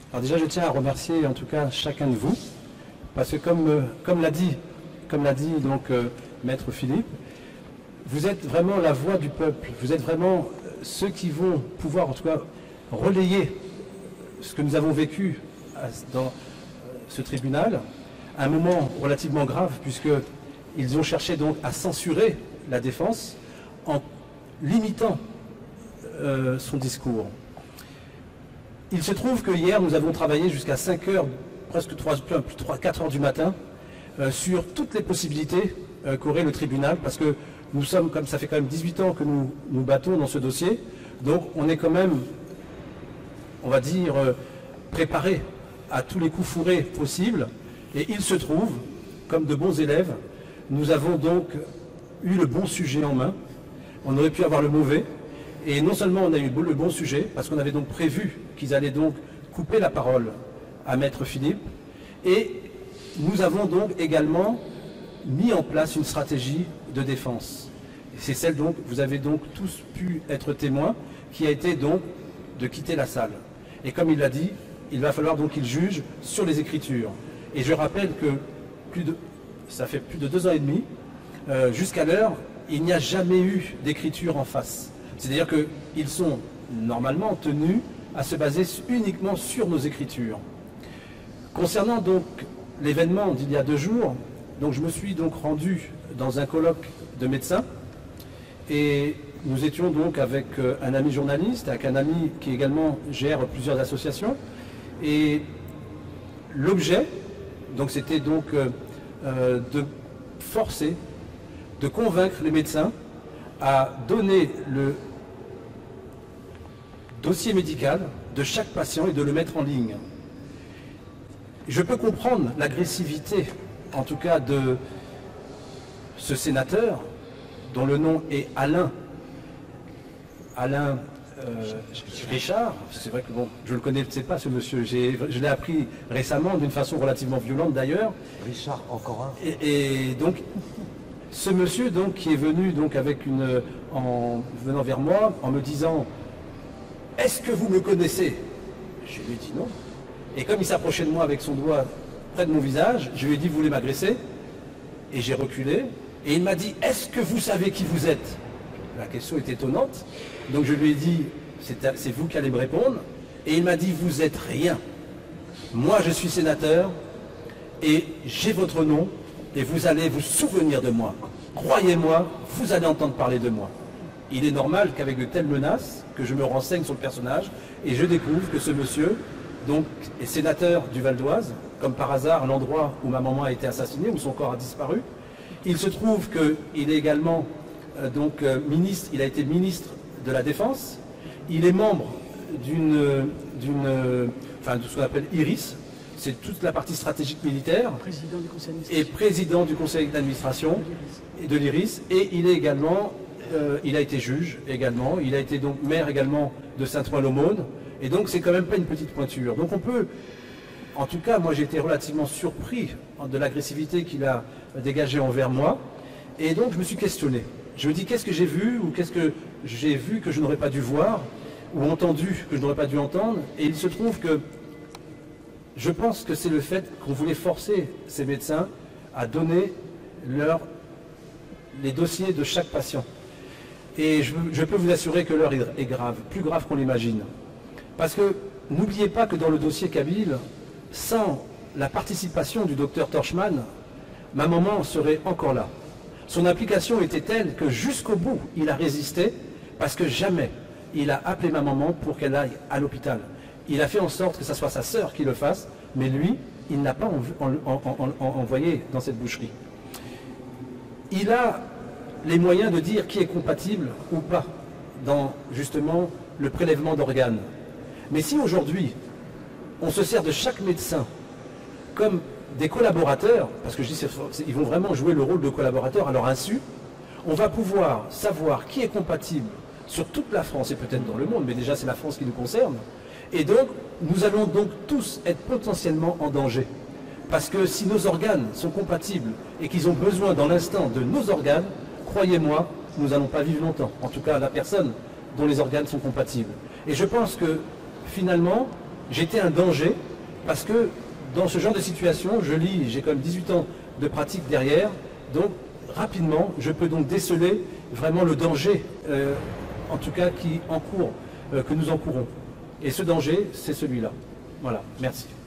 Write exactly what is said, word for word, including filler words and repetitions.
Alors déjà, je tiens à remercier en tout cas chacun de vous, parce que comme, euh, comme l'a dit, comme l'a dit donc euh, Maître Philippe, vous êtes vraiment la voix du peuple, vous êtes vraiment ceux qui vont pouvoir en tout cas relayer ce que nous avons vécu dans ce tribunal, un moment relativement grave puisqu'ils ont cherché donc à censurer la défense en limitant euh, son discours. Il se trouve que hier nous avons travaillé jusqu'à cinq heures, presque trois, quatre heures du matin euh, sur toutes les possibilités euh, qu'aurait le tribunal, parce que nous sommes, comme ça fait quand même dix-huit ans que nous nous battons dans ce dossier, donc on est quand même, on va dire, euh, préparé à tous les coups fourrés possibles. Et il se trouve, comme de bons élèves, nous avons donc eu le bon sujet en main. On aurait pu avoir le mauvais. Et non seulement on a eu le bon sujet, parce qu'on avait donc prévu qu'ils allaient donc couper la parole à Maître Philippe, et nous avons donc également mis en place une stratégie de défense. C'est celle donc, vous avez donc tous pu être témoins, qui a été donc de quitter la salle. Et comme il l'a dit, il va falloir donc qu'il juge sur les écritures. Et je rappelle que plus de, ça fait plus de deux ans et demi, euh, jusqu'à l'heure, il n'y a jamais eu d'écriture en face. C'est-à-dire qu'ils sont normalement tenus à se baser uniquement sur nos écritures. Concernant donc l'événement d'il y a deux jours, donc je me suis donc rendu dans un colloque de médecins et nous étions donc avec un ami journaliste, avec un ami qui également gère plusieurs associations, et l'objet, donc c'était donc euh, de forcer, de convaincre les médecins à donner le dossier médical de chaque patient et de le mettre en ligne. Je peux comprendre l'agressivité, en tout cas de ce sénateur, dont le nom est Alain, Alain euh, Richard. C'est vrai que bon, je ne le connaissais pas ce monsieur, je l'ai appris récemment d'une façon relativement violente d'ailleurs. Richard, encore un. Et, et donc, ce monsieur donc, qui est venu donc, avec une, en venant vers moi en me disant « Est-ce que vous me connaissez ?» Je lui ai dit non. Et comme il s'approchait de moi avec son doigt près de mon visage, je lui ai dit « Vous voulez m'agresser ?» Et j'ai reculé. Et il m'a dit « Est-ce que vous savez qui vous êtes ?» La question est étonnante. Donc je lui ai dit « C'est vous qui allez me répondre. » Et il m'a dit « Vous êtes rien. Moi je suis sénateur et j'ai votre nom et vous allez vous souvenir de moi. Croyez-moi, vous allez entendre parler de moi. » Il est normal qu'avec de telles menaces, que je me renseigne sur le personnage et je découvre que ce monsieur donc, est sénateur du Val d'Oise, comme par hasard l'endroit où ma maman a été assassinée, où son corps a disparu. Il se trouve qu'il est également euh, donc, euh, ministre, il a été ministre de la Défense, il est membre d'une, d'une, euh, enfin, de ce qu'on appelle IRIS, c'est toute la partie stratégique militaire, président du conseil et président du conseil d'administration de l'IRIS, et il est également, euh, il a été juge également, il a été donc maire également de Saint-Ouen-l'Aumône, et donc c'est quand même pas une petite pointure. Donc on peut, en tout cas moi j'ai été relativement surpris de l'agressivité qu'il a dégagée envers moi, et donc je me suis questionné. Je me dis qu'est-ce que j'ai vu, ou qu'est-ce que j'ai vu que je n'aurais pas dû voir, ou entendu que je n'aurais pas dû entendre, et il se trouve que je pense que c'est le fait qu'on voulait forcer ces médecins à donner leur, les dossiers de chaque patient. Et je, je peux vous assurer que l'heure est grave, plus grave qu'on l'imagine. Parce que n'oubliez pas que dans le dossier Kabyle, sans la participation du docteur Torchman, ma maman serait encore là. Son implication était telle que jusqu'au bout, il a résisté, parce que jamais il a appelé ma maman pour qu'elle aille à l'hôpital. Il a fait en sorte que ce soit sa sœur qui le fasse, mais lui, il n'a pas en, en, en, en, envoyé dans cette boucherie. Il a les moyens de dire qui est compatible ou pas dans justement le prélèvement d'organes. Mais si aujourd'hui, on se sert de chaque médecin comme des collaborateurs, parce que je dis ils vont vraiment jouer le rôle de collaborateurs à leur insu, on va pouvoir savoir qui est compatible sur toute la France et peut-être dans le monde, mais déjà c'est la France qui nous concerne. Et donc, nous allons donc tous être potentiellement en danger. Parce que si nos organes sont compatibles et qu'ils ont besoin dans l'instant de nos organes, croyez-moi, nous n'allons pas vivre longtemps. En tout cas, la personne dont les organes sont compatibles. Et je pense que, finalement, j'étais un danger, parce que dans ce genre de situation, je lis, j'ai quand même dix-huit ans de pratique derrière, donc rapidement, je peux donc déceler vraiment le danger, euh, en tout cas qui encourt, euh, que nous encourons. Et ce danger, c'est celui-là. Voilà, merci.